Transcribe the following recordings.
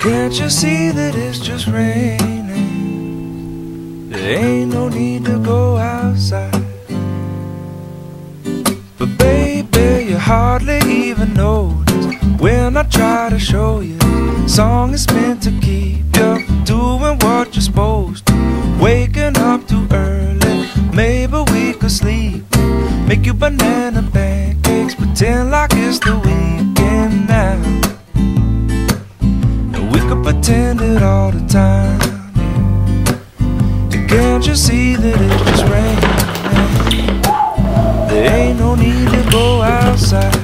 Can't you see that it's just raining? There ain't no need to go outside. But baby, you hardly even notice when I try to show you the song is meant to keep you from doing what you're supposed to. Waking up too early, maybe we could sleep. Make you banana pancakes, pretend like it's the weekend now. And we could pretend it all the time, yeah. And can't you see that it's just raining? There ain't no need to go outside.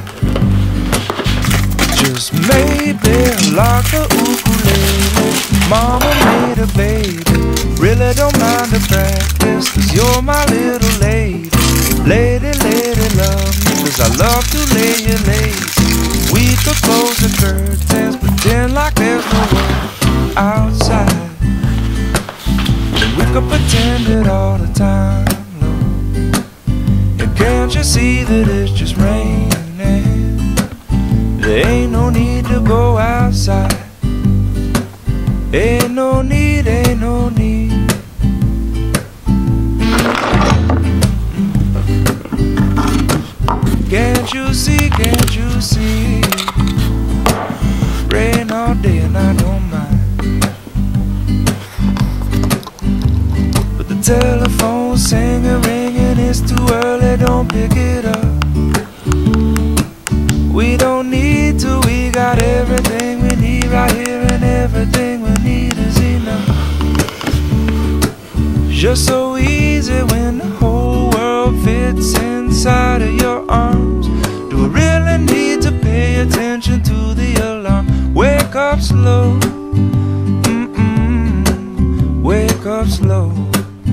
Just maybe like the ukulele mama made a baby. Really don't mind the practice, 'cause you're my little lady. Lady, lady, love me, 'cause I love to lay you lazy. We could close the curtains, pretend like there's no world outside. And we could pretend it all the time, Lord. And can't you see that it's just raining? There ain't no need to go outside. Ain't no need, ain't no need. Can't you see, can't you see? Rain all day and I don't mind. But the telephone's singing, ringing, it's too early, don't pick it up. We don't need to, we got everything we need right here, and everything we need is enough. Just so easy when the whole world fits inside of your arms. Do we really need to pay attention to the alarm? Wake up slow, wake up slow.